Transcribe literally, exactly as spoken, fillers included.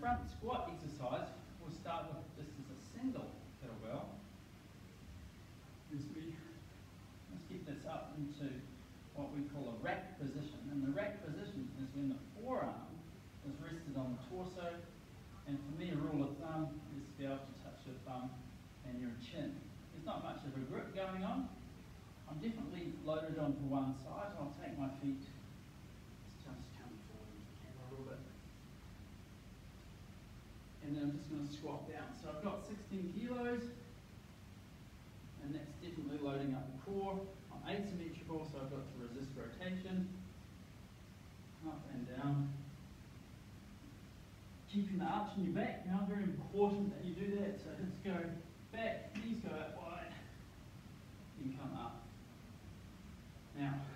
front squat exercise, we'll start with this as a single kettlebell. As we let's get this up into what we call a rack position. And the rack position is when the forearm is rested on the torso. And for me, a rule of thumb is to be able to touch your thumb and your chin. There's not much of a grip going on. I'm definitely loaded onto one side. I'll take my feet, let's just come forward with the camera a little bit. And then I'm just going to squat down. So I've got sixteen kilos, and that's definitely loading up the core. I'm asymmetrical, so I've got to resist rotation. Up and down. Keeping the arch in your back now, very important that you do that. So hips go back, knees go out wide, then come up. Now,